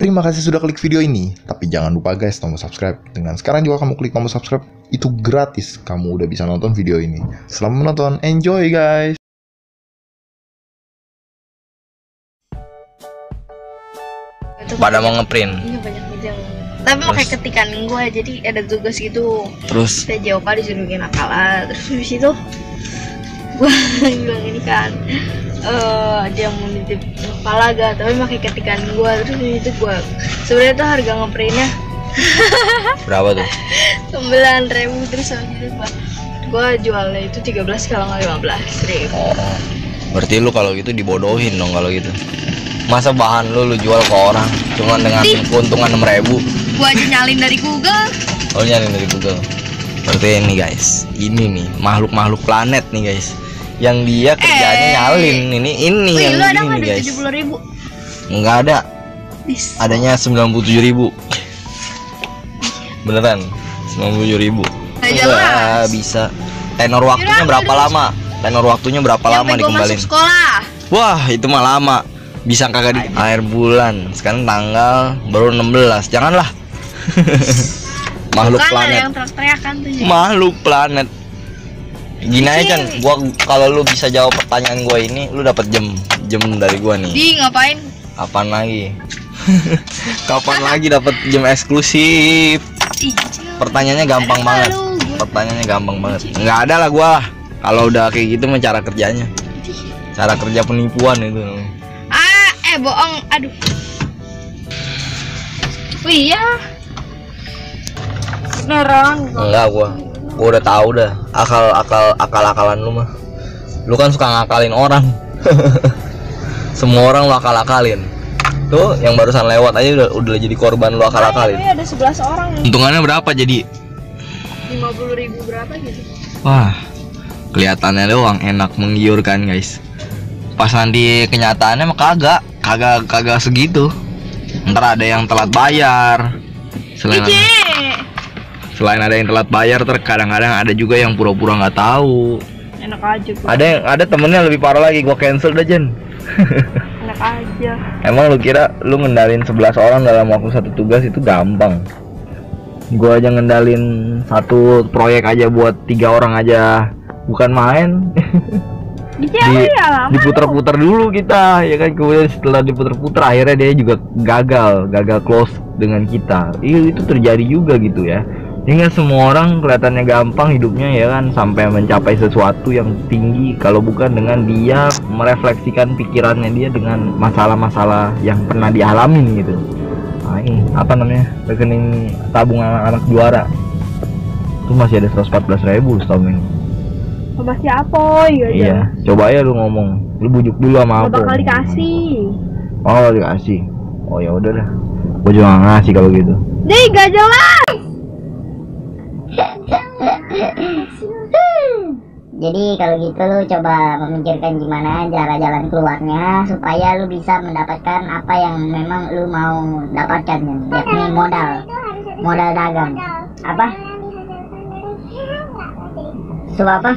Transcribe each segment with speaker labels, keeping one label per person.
Speaker 1: Terima kasih sudah klik video ini. Tapi jangan lupa guys, tombol subscribe. Dengan sekarang juga kamu klik tombol subscribe, itu gratis. Kamu udah bisa nonton video ini. Selamat menonton, enjoy guys.
Speaker 2: Pada mau ngeprint.
Speaker 3: Iya, banyak yang. Tapi pakai ketikan gue, jadi ada tugas gitu.
Speaker 2: Terus
Speaker 3: saya jawab disuruh bikin akala. Terus habis itu gue bilang ini kan dia mau nitip kepala gak, tapi pakai ketikan gue. Terus itu gue sebenarnya tuh harga ngeprintnya
Speaker 2: berapa tuh?
Speaker 3: 9.000. Terus habis itu gue jualnya itu 13 kalau nggak 15.000.
Speaker 2: Oh, berarti lu kalau gitu dibodohin dong kalau gitu. Masa bahan lu jual ke orang cuma dengan keuntungan 6.000?
Speaker 3: Gua aja nyalin dari Google.
Speaker 2: Oh, nyalin dari Google. Berarti ini guys, ini nih makhluk planet nih guys, yang dia kerjanya nyalin. Ini yang
Speaker 3: lu ada
Speaker 2: ini
Speaker 3: nggak
Speaker 2: guys.
Speaker 3: 70.000?
Speaker 2: Enggak ada. Adanya 97.000. Beneran 97.000. Enggak bisa. Tenor waktunya berapa lama? Tenor waktunya berapa lama dikembaliin?
Speaker 3: Masuk sekolah.
Speaker 2: Wah, itu mah lama. Bisa kagak di akhir bulan. Sekarang tanggal baru 16. Janganlah. Makhluk planet.
Speaker 3: Yang teriak-teriakan tuh.
Speaker 2: Makhluk planet. Gini aja kan, gua kalau lu bisa jawab pertanyaan gua ini, lu dapat jam dari gua nih.
Speaker 3: Di ngapain?
Speaker 2: Kapan lagi? Kapan lagi dapat jam eksklusif? Pertanyaannya gampang banget. Pertanyaannya gampang banget. Nggak ada lah gua. Kalau udah kayak gitu mah cara kerjanya. Cara kerja penipuan itu.
Speaker 3: Bohong. Aduh. Iya. Beneran.
Speaker 2: Enggak, gua udah tahu dah akal-akalan lu mah. Lu kan suka ngakalin orang. Semua orang lu akal-akalin. Tuh yang barusan lewat aja udah jadi korban lu akal-akalin.
Speaker 3: Ini ada 11 orang.
Speaker 2: Untungannya berapa jadi?
Speaker 3: 50.000 berapa gitu.
Speaker 2: Wah, kelihatannya doang enak, menggiurkan guys. Pas nanti kenyataannya mah kagak segitu. Ntar ada yang telat bayar. Selain ada yang telat bayar, terkadang-kadang ada juga yang pura-pura nggak tahu.
Speaker 3: Enak aja gua.
Speaker 2: Ada temennya lebih parah lagi, gua cancel dah Jen.
Speaker 3: Enak aja.
Speaker 2: Emang lu kira lu ngendalin 11 orang dalam waktu satu tugas itu gampang? Gua aja ngendalin satu proyek aja buat 3 orang aja bukan main. Diputar-putar dulu kita ya kan, kemudian setelah diputar-putar akhirnya dia juga gagal close dengan kita. Itu terjadi juga gitu ya. Hingga semua orang kelihatannya gampang hidupnya ya kan, sampai mencapai sesuatu yang tinggi kalau bukan dengan dia merefleksikan pikirannya dia dengan masalah-masalah yang pernah dialamin gitu. Nah, ini apa namanya, rekening tabungan anak juara itu masih ada 114.000 setahun ini.
Speaker 3: Sama siapa?
Speaker 2: Iya, coba ya lu ngomong, lu bujuk dulu sama aku.
Speaker 3: Bakal dikasih.
Speaker 2: Oh, dikasih. Oh ya udah dah, gua juga nggak ngasih kalau gitu.
Speaker 3: Nih gak jelas.
Speaker 4: Jadi kalau gitu lu coba memikirkan gimana jalan keluarnya supaya lu bisa mendapatkan apa yang memang lu mau dapatkan, yakni modal dagang. Apa? Apa?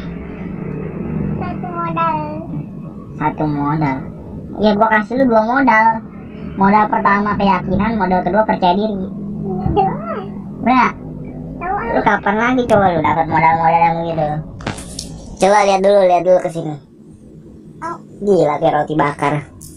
Speaker 4: Satu modal. Ya gua kasih lu 2 modal. Modal pertama keyakinan, modal kedua percaya diri. Bener? Lu kapan lagi coba lu dapat modal-modal yang begitu? Coba lihat dulu kesini. Gila kayak roti bakar.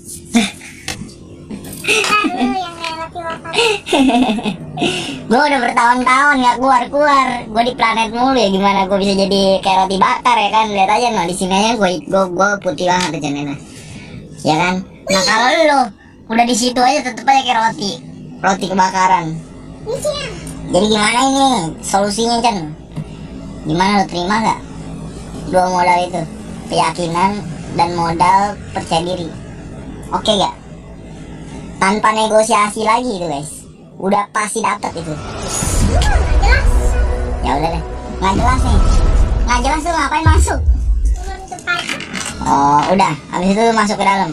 Speaker 4: Gue udah bertahun-tahun nggak keluar. Gue di planet mulu ya, gimana gue bisa jadi kayak roti bakar ya kan? Lihat aja no, di sini aja gue putih banget aja Nena. Ya kan? Nah kalau lu udah di situ aja tetep aja kayak roti kebakaran. Jadi gimana ini solusinya Chan? Gimana, lu terima gak 2 modal itu? Keyakinan dan modal percaya diri. Oke gak? Tanpa negosiasi lagi itu guys, udah pasti dapat itu. Ya udah deh, nggak jelas nih. Nggak jelas tuh ngapain masuk? Oh udah, habis itu masuk ke dalam.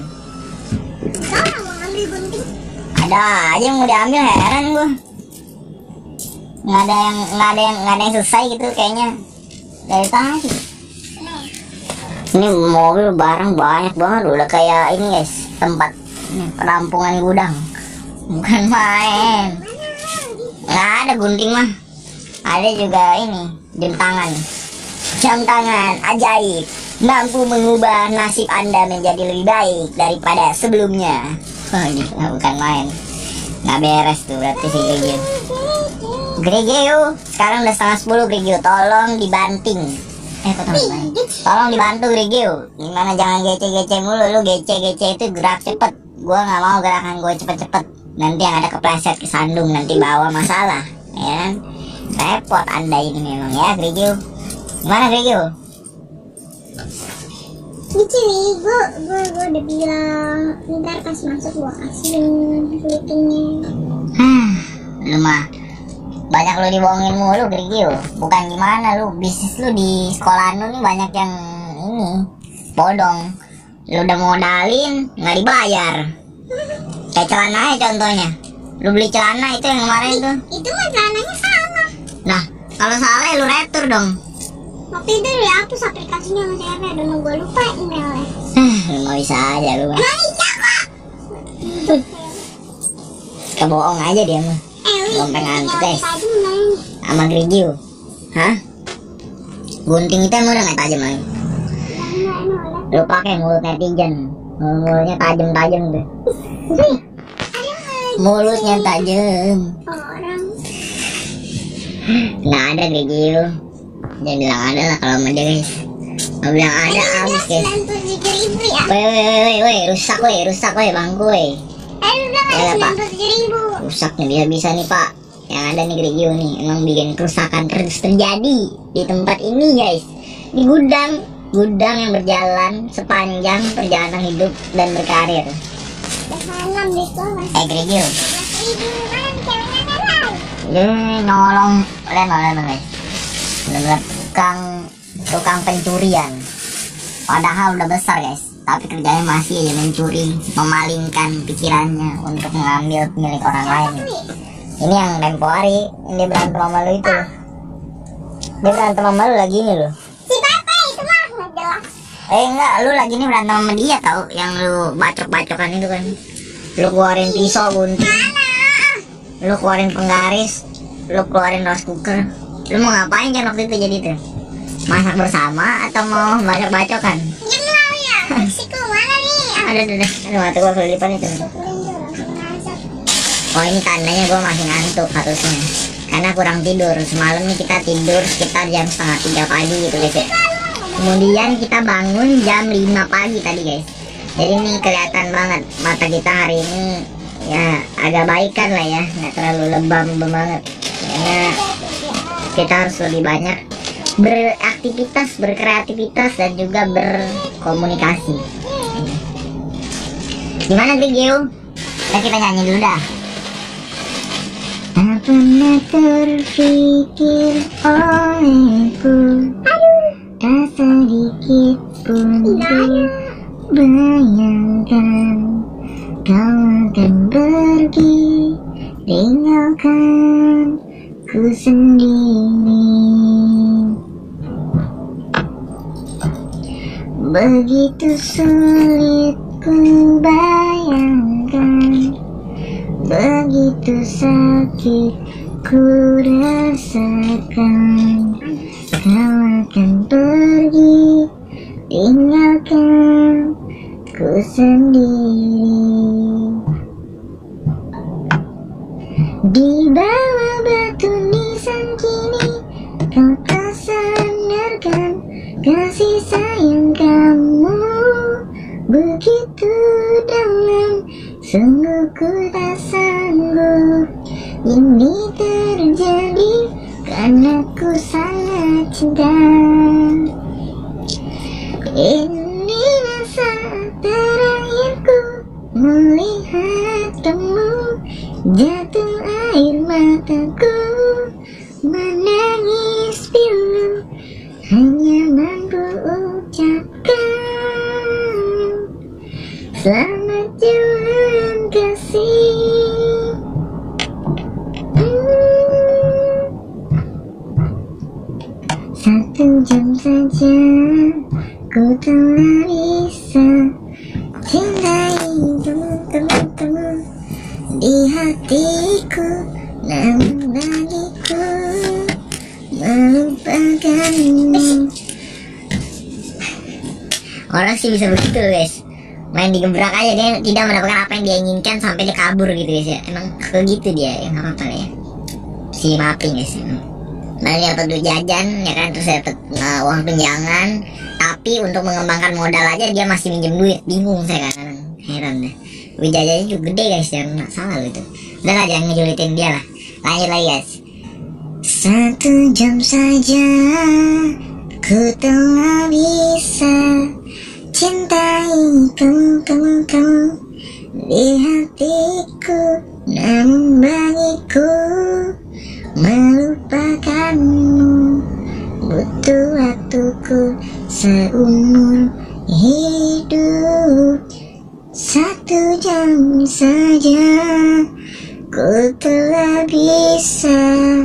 Speaker 4: Ada aja yang mau diambil, heran gue. Nggak ada yang selesai gitu kayaknya dari tadi. Ini mobil barang banyak banget, udah kayak ini guys, tempat ini, penampungan gudang. Bukan main. Nggak ada gunting mah. Ada juga ini jam tangan. Jam tangan ajaib, mampu mengubah nasib Anda menjadi lebih baik daripada sebelumnya. Oh, ini bukan main. Nggak beres tuh berarti si Grigio. Grigio, sekarang udah 9:30 Grigio. Tolong dibanting. Tolong dibantu Grigio. Gimana jangan gece-gece mulu. Lu gece-gece itu gerak cepet. Gua nggak mau gerakan gue cepet-cepet. Nanti yang ada kepleset kesandung, nanti bawa masalah, ya kan? Repot Anda ini memang ya Grigio. Gimana Grigio?
Speaker 5: Lucu nih, gue udah bilang ntar pas masuk gue kasih flippingnya.
Speaker 4: Lu mah banyak lu dibohongin mulu Grigio. Bukan gimana lu, bisnis lu di sekolah lu nih banyak yang ini bodong. Lu udah modalin nggak dibayar. Kayak celana aja contohnya. Lu beli celana itu yang kemarin tuh.
Speaker 5: Itu mah celananya sama.
Speaker 4: Nah, kalau salah ya lu retur dong.
Speaker 5: Waktu itu dihapus aplikasinya sama siapa dan gue lupa emailnya.
Speaker 4: Lu mau bisa aja lu.
Speaker 5: Nah iya kok.
Speaker 4: Kebohong aja dia mah. Lompeng ngantuk guys. Sama Grigio. Hah? Gunting itu emang udah nggak tajam lagi. Lu pakai mulut netizen. Mulutnya tajam-tajam tuh. Mulutnya tajam.
Speaker 5: Orang.
Speaker 4: Nggak ada Grigio. Dia bilang ada lah kalau sama dia guys. Dia bilang ada abis guys.
Speaker 5: 97.000 ya.
Speaker 4: Woi, rusak bangku woi.
Speaker 5: Udah
Speaker 4: Pak.
Speaker 5: 97.000.
Speaker 4: Rusaknya bisa-bisa nih pak. Yang ada nih Grigio nih emang bikin kerusakan terus terjadi di tempat ini guys. Di gudang yang berjalan sepanjang perjalanan hidup dan berkarir.
Speaker 5: Salam di sekolah.
Speaker 4: Grigio,
Speaker 5: 11.000 kan ceweknya kan.
Speaker 4: lu nolong lemah guys. Bener-bener tukang pencurian. Padahal udah besar guys, tapi kerjanya masih aja mencuri, memalingkan pikirannya untuk mengambil milik orang lain. Ini yang tempo hari ini berantem sama lu itu. Dia berantem sama lu lagi nih lu.
Speaker 5: Si Pepe itu mah nggak jelas.
Speaker 4: Enggak, lu lagi nih berantem sama dia tau. Yang lu bacok-bacokan itu kan. Lu keluarin pisau gunting, lu keluarin penggaris, lu keluarin rice cooker. Lu mau ngapain kan waktu itu jadi tuh? Masak bersama atau mau bacok-bacokan?
Speaker 5: Jelau ya. Meksiko mana nih?
Speaker 4: Aduh, mata gua kelipan itu. Oh ini tandanya gua masih ngantuk harusnya. Karena kurang tidur. Semalam nih kita tidur sekitar jam 2:30 pagi gitu guys ya. Kemudian kita bangun jam 5 pagi tadi guys. Jadi ini kelihatan banget mata kita hari ini ya agak baikan lah ya, nggak terlalu lebam banget. Karena kita harus lebih banyak beraktivitas, berkreativitas dan juga berkomunikasi. Gimana Grigio? Kita nyanyi dulu dah. Tak pernah terfikir olehku, tak sedikit pun bayangkan kau akan pergi, tinggalkan ku sendiri. Begitu sulit ku bayangkan, begitu sakit ku rasakan, kau akan pergi, tinggalkan ku sendiri. Di bawah batu nisan kini kau tak sadarkan kasih sayang kamu begitu dalam. Sungguh ku tak sanggup ini terjadi karena ku sangat cinta. Ini masa terakhirku melihatmu, jatuh air mataku menangis pilu, hanya mampu ucapkan selamat jalan kasih. Satu jam saja ku telah bisa cintai teman-teman di hati. hatiku, namun bagiku melupakanmu. Orang sih bisa begitu guys, main digebrak aja, dia tidak mendapatkan apa yang dia inginkan sampai dia kabur gitu guys ya. Emang kayak gitu dia, ya nggak apa-apa ya, si Maping guys. Nah dia dapat duit jajan ya kan, terus dapat uang tunjangan, tapi untuk mengembangkan modal aja dia masih minjem duit. Bingung saya kan, heran deh. Duit jajannya juga gede guys, jangan nggak salah gitu. Udah lah, jangan ngejulitin dia lah. Lanjut lagi guys. 1 jam saja ku telah bisa cintai kamu di hatiku, namun bagiku melupakanmu butuh waktuku seumur hidup. 1 jam saja ku telah bisa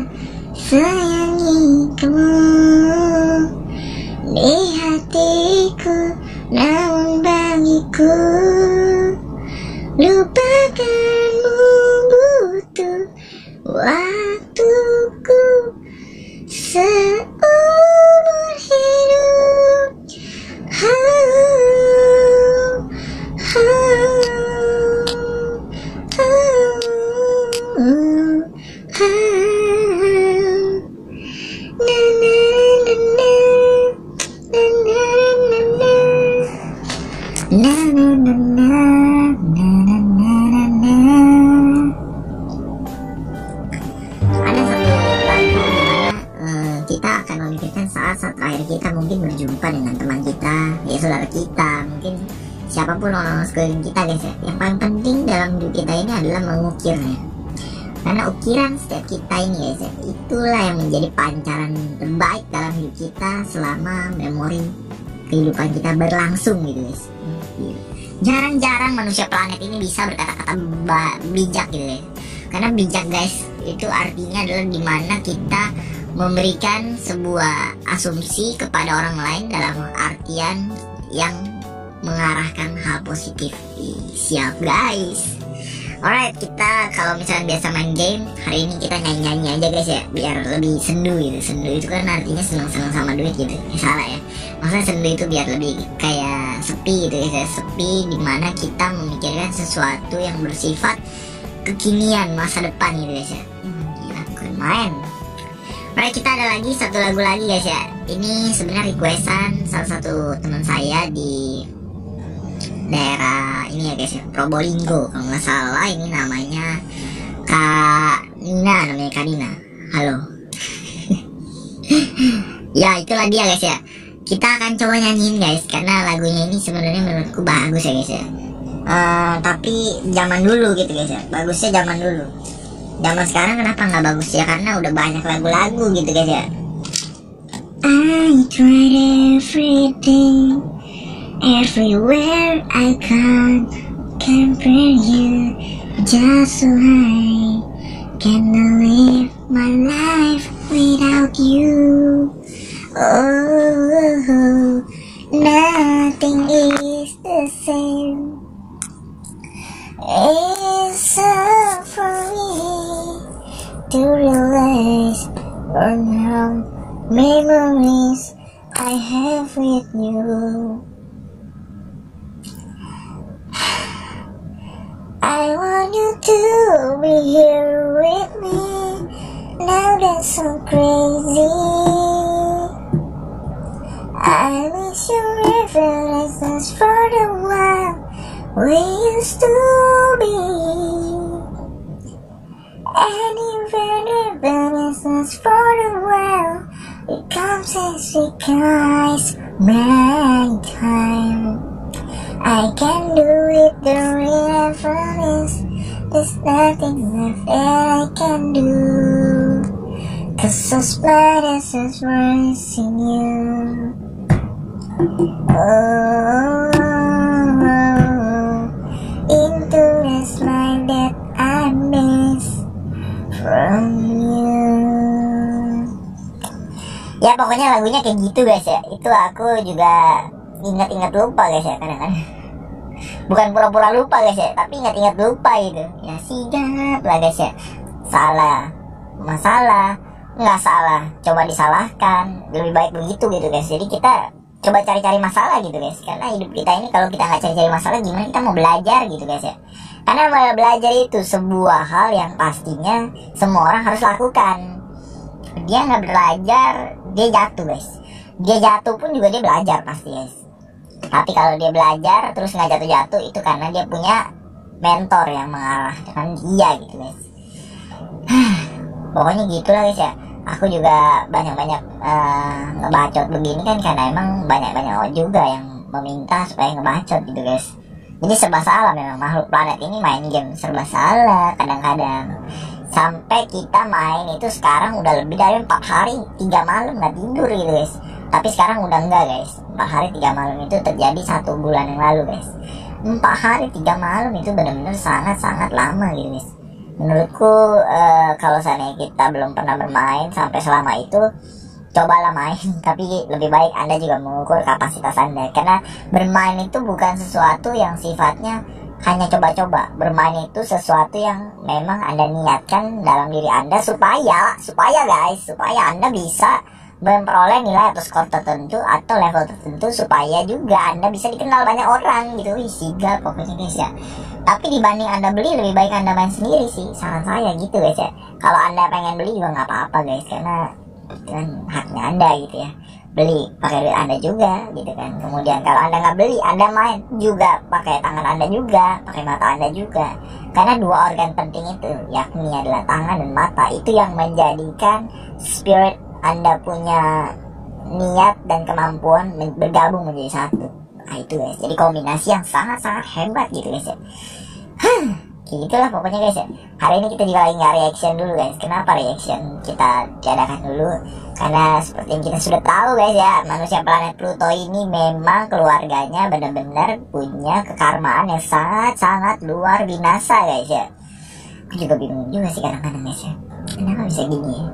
Speaker 4: sayangi kamu di hatiku, namun bagiku lupakanmu butuh waktuku seumur hidup. Kita akan memikirkan saat-saat terakhir kita mungkin berjumpa dengan teman kita, ya saudara kita, mungkin siapapun orang sekeliling kita guys ya. Yang paling penting dalam hidup kita ini adalah mengukirnya, karena ukiran setiap kita ini guys ya, itulah yang menjadi pancaran terbaik dalam hidup kita selama memori kehidupan kita berlangsung gitu guys. Jarang-jarang manusia planet ini bisa berkata-kata bijak gitu guys. Karena bijak guys itu artinya adalah dimana kita memberikan sebuah asumsi kepada orang lain dalam artian yang mengarahkan hal positif. Siap guys. Alright, kita kalau misalnya biasa main game, hari ini kita nyanyi-nyanyi aja guys ya, biar lebih sendu gitu. Sendu itu kan artinya senang-senang sama duit gitu. Salah ya. Maksudnya sendu itu biar lebih kayak sepi gitu guys ya. Sepi dimana kita memikirkan sesuatu yang bersifat kekinian, masa depan gitu guys ya. Gila, bukan main. Alright, kita ada lagi satu lagu lagi guys ya. Ini sebenarnya requestan salah satu teman saya di daerah ini ya guys ya, Probolinggo kalau nggak salah. Ini namanya Kak Nina, namanya Kak Nina. Halo. Ya itulah dia guys ya. Kita akan coba nyanyiin guys, karena lagunya ini sebenarnya menurutku bagus ya guys ya. Tapi zaman dulu gitu guys ya, bagusnya zaman dulu. Zaman sekarang kenapa nggak bagus ya, karena udah banyak lagu-lagu gitu guys ya. I tried everything, everywhere I can't compare you, just so I cannot live my life without you. Oh, nothing is the same. It's hard for me to realize on how memories I have with you. I want you to be here with me. Now that's so crazy. I miss your references for the while we used to be. And even references for the while it comes as because my time. I can do it the reference. There's nothing left that I can do, 'cause as bright as it's rising you. Oh, into this life that I miss from you. Ya pokoknya lagunya kayak gitu guys ya. Itu aku juga ingat-ingat lupa guys ya kadang-kadang. Bukan pura-pura lupa guys ya, tapi ingat-ingat lupa gitu. Ya sigap lah guys ya. Salah, masalah, nggak salah, coba disalahkan. Lebih baik begitu gitu guys. Jadi kita coba cari-cari masalah gitu guys. Karena hidup kita ini kalau kita nggak cari-cari masalah, gimana kita mau belajar gitu guys ya. Karena belajar itu sebuah hal yang pastinya semua orang harus lakukan. Dia nggak belajar, dia jatuh guys. Dia jatuh pun juga dia belajar pasti guys. Tapi kalau dia belajar terus nggak jatuh-jatuh, itu karena dia punya mentor yang mengarahkan dia gitu guys. Pokoknya gitulah guys ya. Aku juga banyak-banyak ngebacot begini kan karena emang banyak-banyak juga yang meminta supaya ngebacot gitu guys. Jadi serba salah memang, makhluk planet ini main game serba salah kadang-kadang. Sampai kita main itu sekarang udah lebih dari 4 hari 3 malam nggak tidur gitu guys. Tapi sekarang udah enggak guys. 4 hari 3 malam itu terjadi 1 bulan yang lalu guys. 4 hari 3 malam itu benar-benar sangat-sangat lama gitu guys. Menurutku kalau seandainya kita belum pernah bermain sampai selama itu, cobalah main. Tapi lebih baik Anda juga mengukur kapasitas Anda. Karena bermain itu bukan sesuatu yang sifatnya hanya coba-coba. Bermain itu sesuatu yang memang Anda niatkan dalam diri Anda supaya guys, supaya Anda bisa memperoleh nilai atau skor tertentu atau level tertentu, supaya juga Anda bisa dikenal banyak orang gitu. Wih, sigap pokoknya guys ya. Tapi dibanding Anda beli, lebih baik Anda main sendiri sih, saran saya gitu guys ya. Kalau Anda pengen beli juga nggak apa-apa guys, karena itu kan haknya Anda gitu ya. Beli pakai duit Anda juga gitu kan. Kemudian kalau Anda nggak beli, Anda main juga pakai tangan Anda juga, pakai mata Anda juga. Karena 2 organ penting itu, yakni adalah tangan dan mata, itu yang menjadikan spirit Anda punya niat dan kemampuan bergabung menjadi satu. Nah itu guys, jadi kombinasi yang sangat-sangat hebat gitu guys ya. Gitulah pokoknya guys ya. Hari ini kita juga lagi nggak reaction dulu guys. Kenapa reaction kita tiadakan dulu? Karena seperti yang kita sudah tahu guys ya, manusia planet Pluto ini memang keluarganya benar-benar punya kekarmaan yang sangat-sangat luar binasa guys ya. Aku juga bingung juga sih kadang-kadang guys ya, kenapa bisa gini ya?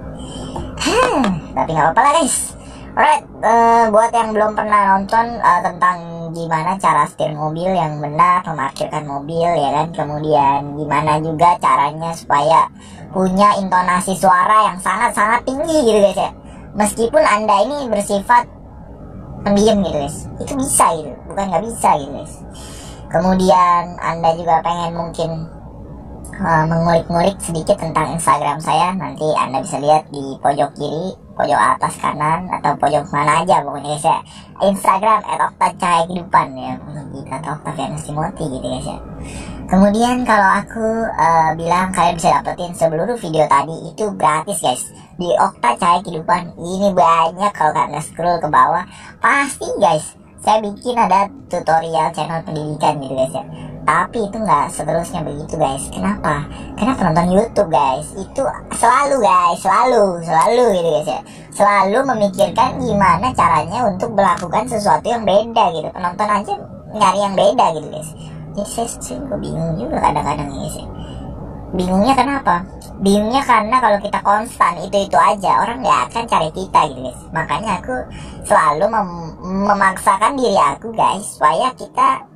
Speaker 4: Tapi nggak apa-apa lah guys. Alright, buat yang belum pernah nonton tentang gimana cara setir mobil yang benar, memarkirkan mobil ya kan, kemudian gimana juga caranya supaya punya intonasi suara yang sangat-sangat tinggi gitu guys ya. Meskipun Anda ini bersifat pendiam gitu guys, itu bisa gitu, bukan nggak bisa gitu guys. Kemudian Anda juga pengen mungkin mengulik-ngulik sedikit tentang Instagram saya, nanti Anda bisa lihat di pojok kiri, pojok atas kanan, atau pojok mana aja pokoknya guys ya. Instagram @oktacahyakehidupan ya, atau Octavianus Timothy gitu guys ya. Kemudian kalau aku bilang kalian bisa dapetin seluruh video tadi itu gratis guys di Okta Cahaya Kehidupan. Ini banyak, kalau kalian scroll ke bawah pasti guys saya bikin ada tutorial channel pendidikan gitu guys ya. Tapi itu nggak seterusnya begitu guys. Kenapa? Karena penonton YouTube guys itu selalu guys, selalu gitu guys ya, selalu memikirkan gimana caranya untuk melakukan sesuatu yang beda gitu. Penonton aja nyari yang beda gitu guys. Jadi saya bingung juga kadang-kadang guys ya. Bingungnya kenapa? Bingungnya karena kalau kita konstan itu aja, orang nggak akan cari kita gitu guys. Makanya aku selalu memaksakan diri aku guys supaya kita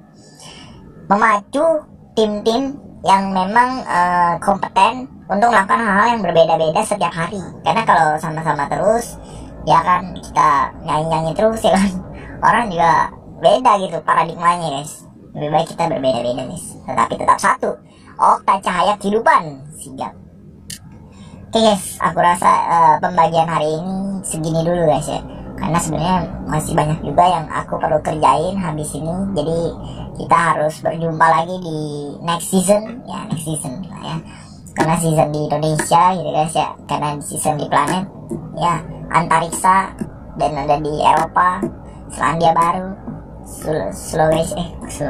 Speaker 4: memacu tim-tim yang memang kompeten untuk melakukan hal-hal yang berbeda-beda setiap hari. Karena kalau sama-sama terus ya kan kita nyanyi-nyanyi terus ya kan, orang juga beda gitu paradigmanya guys. Lebih baik kita berbeda-beda guys, tetapi tetap satu, Okta Cahaya Kehidupan. Sigap. Oke guys, aku rasa pembagian hari ini segini dulu guys ya. Karena sebenarnya masih banyak juga yang aku perlu kerjain habis ini. Jadi kita harus berjumpa lagi di next season ya, next season lah ya. Karena season di Indonesia gitu guys ya, karena season di planet ya antariksa, dan ada di Eropa, Selandia Baru, Sulawesi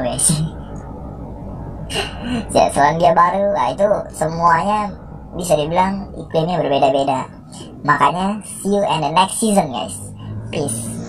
Speaker 4: ya, Selandia Baru. Nah, itu semuanya bisa dibilang iklimnya berbeda-beda. Makanya see you in the next season guys. Peace.